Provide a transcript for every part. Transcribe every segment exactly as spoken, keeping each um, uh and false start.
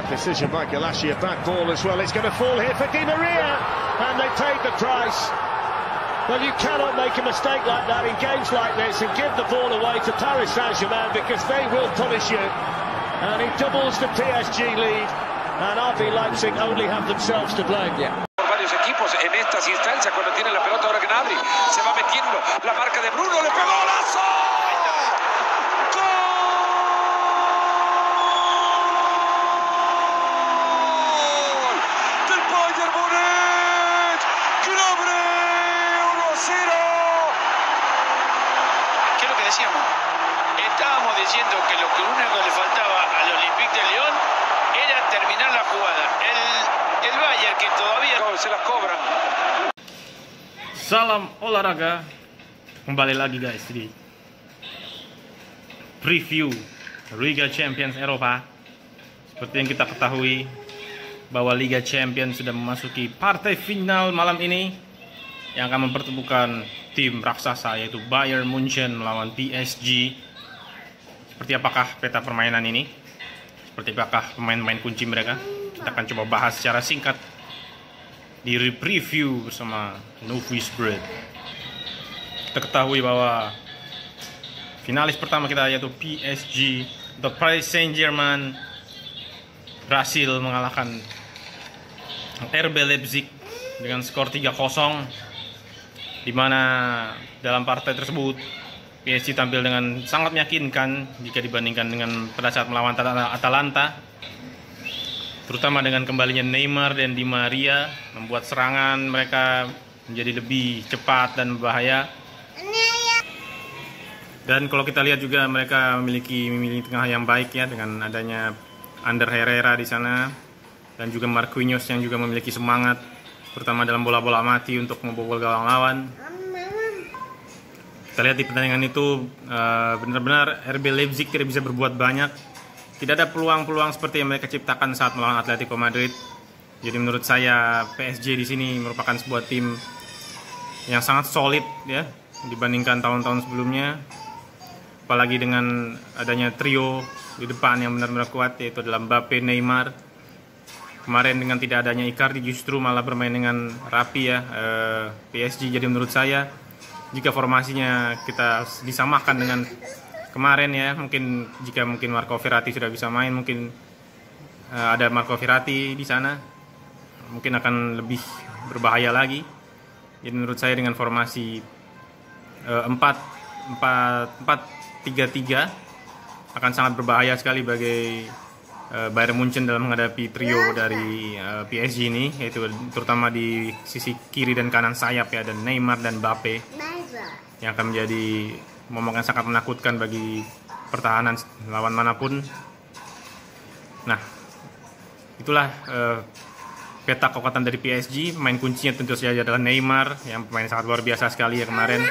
Bad decision by Galassia, bad ball as well. It's going to fall here for Di Maria, and they paid the price. Well, you cannot make a mistake like that in games like this and give the ball away to Paris Saint-Germain, because they will punish you. And he doubles the P S G lead, and R B Leipzig only have themselves to blame. Yeah. Por varios equipos en estas instancias, cuando tiene la pelota ahora Gnabry se va metiendo la marca de Bruno, le pegó golazo. Estábamos diciendo que lo que único le faltaba al Olympique de Lyon era terminar la jugada. El, el Bayern que todavía se las cobran. Salam olahraga, kembali lagi guys di preview Liga Champions Eropa. Seperti yang kita ketahui bahwa Liga Champions sudah memasuki partai final malam ini yang akan mempertemukan tim raksasa yaitu Bayern Munchen melawan P S G. Seperti apakah peta permainan ini? Seperti apakah pemain-pemain kunci mereka? Kita akan coba bahas secara singkat di preview bersama Novice Bread. Kita ketahui bahwa finalis pertama kita yaitu P S G atau Paris Saint-Germain berhasil mengalahkan R B Leipzig dengan skor tiga kosong, di mana dalam partai tersebut P S G tampil dengan sangat meyakinkan jika dibandingkan dengan pada saat melawan Atalanta, terutama dengan kembalinya Neymar dan Di Maria membuat serangan mereka menjadi lebih cepat dan berbahaya. Dan kalau kita lihat juga mereka memiliki memiliki tengah yang baik ya, dengan adanya Ander Herrera di sana dan juga Marquinhos yang juga memiliki semangat terutama dalam bola-bola mati untuk membobol gawang lawan. Kita lihat di pertandingan itu uh, benar-benar R B Leipzig tidak bisa berbuat banyak. Tidak ada peluang-peluang seperti yang mereka ciptakan saat melawan Atletico Madrid. Jadi menurut saya P S G di sini merupakan sebuah tim yang sangat solid ya dibandingkan tahun-tahun sebelumnya. Apalagi dengan adanya trio di depan yang benar-benar kuat, yaitu adalah Mbappe, Neymar. Kemarin dengan tidak adanya Icardi justru malah bermain dengan rapi ya uh, P S G. Jadi menurut saya jika formasinya kita disamakan dengan kemarin ya, mungkin jika mungkin Marco Verratti sudah bisa main, mungkin uh, ada Marco Verratti di sana, mungkin akan lebih berbahaya lagi. Jadi menurut saya dengan formasi uh, empat tiga tiga akan sangat berbahaya sekali bagi uh, Bayern Munchen dalam menghadapi trio dari uh, P S G ini, yaitu terutama di sisi kiri dan kanan sayap ya, dan Neymar dan Mbappe, yang akan menjadi momok yang sangat menakutkan bagi pertahanan lawan manapun. Nah, itulah uh, peta kekuatan dari P S G. Pemain kuncinya tentu saja adalah Neymar, yang pemain sangat luar biasa sekali ya kemarin.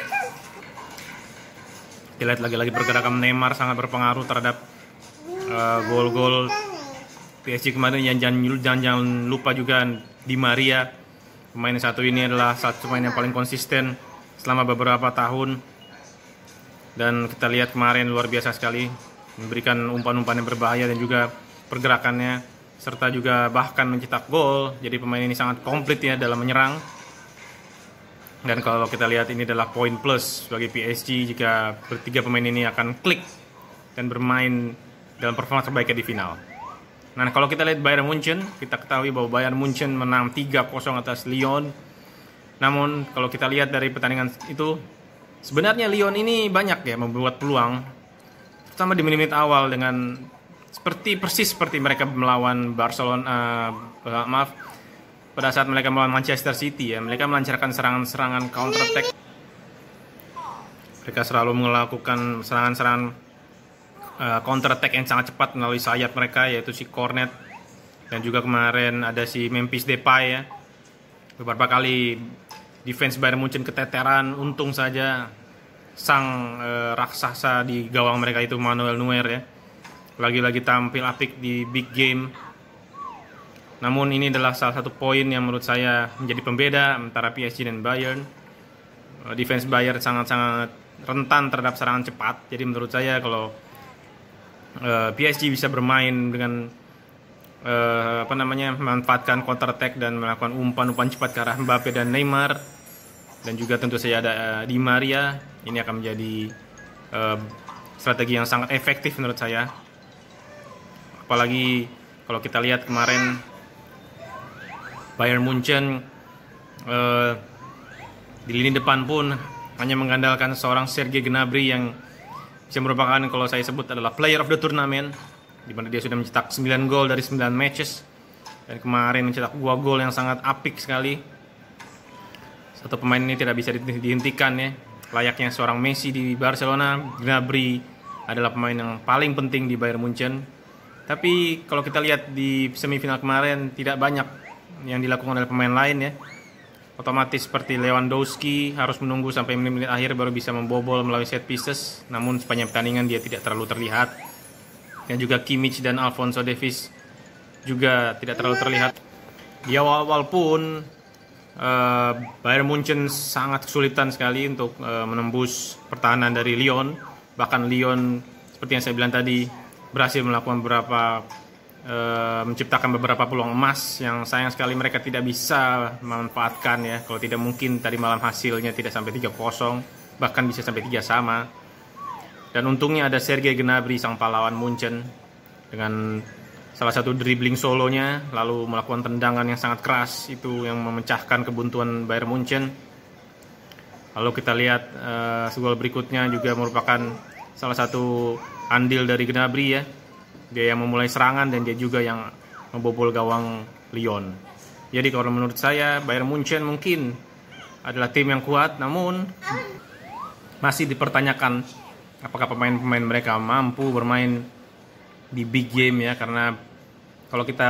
Kita lihat lagi-lagi pergerakan Neymar sangat berpengaruh terhadap uh, gol-gol P S G kemarin. Yang jangan, jangan, jangan lupa juga Di Maria. Pemain satu ini adalah satu pemain yang paling konsisten selama beberapa tahun, dan kita lihat kemarin luar biasa sekali, memberikan umpan-umpan yang berbahaya dan juga pergerakannya, serta juga bahkan mencetak gol. Jadi pemain ini sangat komplit ya dalam menyerang. Dan kalau kita lihat ini adalah poin plus bagi P S G jika ketiga pemain ini akan klik dan bermain dalam performa terbaiknya di final. Nah, kalau kita lihat Bayern Munchen, kita ketahui bahwa Bayern Munchen menang tiga kosong atas Lyon. Namun kalau kita lihat dari pertandingan itu, sebenarnya Lyon ini banyak ya membuat peluang, terutama di menit-menit awal, dengan seperti persis seperti mereka melawan Barcelona, uh, maaf, pada saat mereka melawan Manchester City ya, mereka melancarkan serangan-serangan counter attack. Mereka selalu melakukan serangan-serangan uh, counter attack yang sangat cepat melalui sayap mereka, yaitu si Cornet, dan juga kemarin ada si Memphis Depay ya. Beberapa kali defense Bayern Munchen keteteran, untung saja sang e, raksasa di gawang mereka itu Manuel Neuer ya lagi-lagi tampil apik di big game. Namun ini adalah salah satu poin yang menurut saya menjadi pembeda antara P S G dan Bayern. E, defense Bayern sangat-sangat rentan terhadap serangan cepat. Jadi menurut saya kalau e, P S G bisa bermain dengan uh, apa namanya memanfaatkan counter attack dan melakukan umpan-umpan cepat ke arah Mbappe dan Neymar, dan juga tentu saja ada uh, Di Maria. Ini akan menjadi uh, strategi yang sangat efektif menurut saya. Apalagi kalau kita lihat kemarin Bayern Munchen uh, di lini depan pun hanya mengandalkan seorang Serge Gnabry yang bisa merupakan, kalau saya sebut, adalah player of the tournament, di mana dia sudah mencetak sembilan gol dari sembilan matches, dan kemarin mencetak dua gol yang sangat apik sekali. Satu pemain ini tidak bisa dihentikan ya. Layaknya seorang Messi di Barcelona, Gnabry adalah pemain yang paling penting di Bayern Munchen. Tapi kalau kita lihat di semifinal kemarin, tidak banyak yang dilakukan oleh pemain lain ya. Otomatis seperti Lewandowski harus menunggu sampai menit-menit akhir baru bisa membobol melalui set pieces. Namun sepanjang pertandingan dia tidak terlalu terlihat. Dan juga Kimmich dan Alphonso Davies juga tidak terlalu terlihat. Di awal-awal pun Uh, Bayern Munchen sangat kesulitan sekali untuk uh, menembus pertahanan dari Lyon. Bahkan Lyon, seperti yang saya bilang tadi, berhasil melakukan beberapa uh, menciptakan beberapa peluang emas yang sayang sekali mereka tidak bisa memanfaatkan ya. Kalau tidak mungkin tadi malam hasilnya tidak sampai tiga kosong, bahkan bisa sampai tiga sama. Dan untungnya ada Serge Gnabry, sang pahlawan Munchen, dengan salah satu dribbling solonya, lalu melakukan tendangan yang sangat keras, itu yang memecahkan kebuntuan Bayern Munchen. Lalu kita lihat uh, gol berikutnya juga merupakan salah satu andil dari Gnabry ya. Dia yang memulai serangan dan dia juga yang membobol gawang Lyon. Jadi kalau menurut saya Bayern Munchen mungkin adalah tim yang kuat, namun masih dipertanyakan apakah pemain-pemain mereka mampu bermain di big game ya, karena kalau kita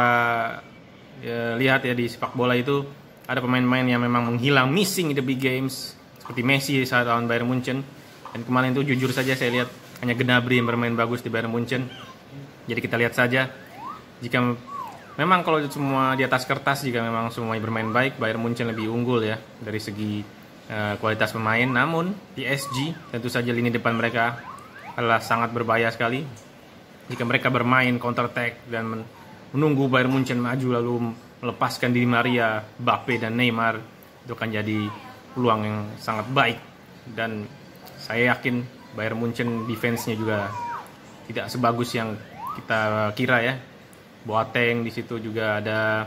ya, lihat ya di sepak bola itu ada pemain-pemain yang memang menghilang, missing in the big games, seperti Messi saat lawan Bayern Munchen. Dan kemarin itu jujur saja saya lihat hanya Gnabry yang bermain bagus di Bayern Munchen. Jadi kita lihat saja, jika memang kalau semua di atas kertas, jika memang semuanya bermain baik, Bayern Munchen lebih unggul ya dari segi uh, kualitas pemain. Namun P S G tentu saja lini depan mereka adalah sangat berbahaya sekali. Jika mereka bermain counter attack dan menunggu Bayern Munchen maju lalu melepaskan Di Maria, Mbappe dan Neymar, itu akan jadi peluang yang sangat baik. Dan saya yakin Bayern Munchen defense-nya juga tidak sebagus yang kita kira ya. Boateng di situ juga ada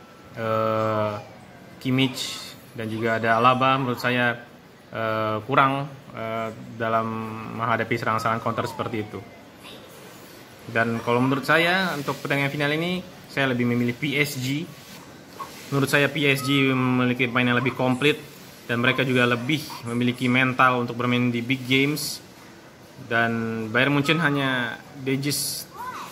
uh, Kimmich dan juga ada Alaba, menurut saya uh, kurang uh, dalam menghadapi serangan-serangan counter seperti itu. Dan kalau menurut saya untuk pertandingan final ini saya lebih memilih P S G. Menurut saya P S G memiliki pemain yang lebih komplit dan mereka juga lebih memiliki mental untuk bermain di big games. Dan Bayern Munchen hanya they just,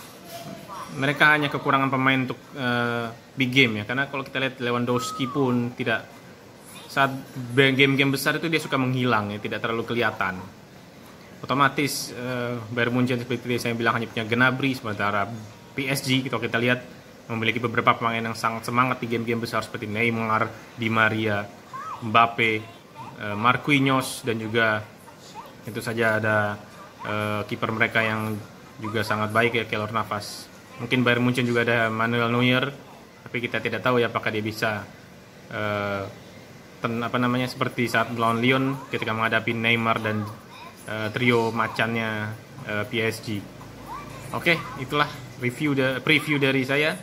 mereka hanya kekurangan pemain untuk uh, big game ya. Karena kalau kita lihat Lewandowski pun tidak, saat game-game besar itu dia suka menghilang ya, tidak terlalu kelihatan. Otomatis uh, Bayern Munchen seperti saya bilang hanya punya Gnabry, sementara P S G kalau kita lihat memiliki beberapa pemain yang sangat semangat di game-game besar seperti Neymar, Di Maria, Mbappe, uh, Marquinhos, dan juga tentu saja ada uh, kiper mereka yang juga sangat baik ya, Keylor Navas. Mungkin Bayern Munchen juga ada Manuel Neuer, tapi kita tidak tahu ya apakah dia bisa uh, ten, apa namanya seperti saat melawan Lyon ketika menghadapi Neymar dan Uh, trio macannya uh, P S G. Oke, itulah review da- preview dari saya.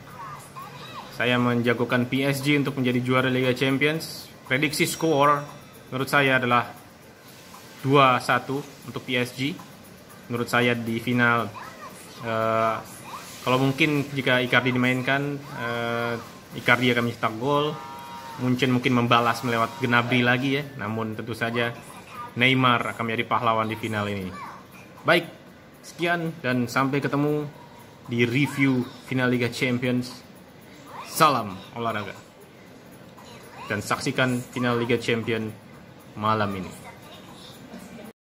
Saya menjagokan P S G untuk menjadi juara Liga Champions. Prediksi skor menurut saya adalah dua satu untuk P S G. Menurut saya di final uh, kalau mungkin jika Icardi dimainkan, uh, Icardi akan mencetak gol. Munchen mungkin membalas melewat Gnabry lagi ya. Namun tentu saja Neymar akan menjadi pahlawan di final ini. Baik, sekian dan sampai ketemu di review final Liga Champions. Salam olahraga. Dan saksikan final Liga Champions malam ini.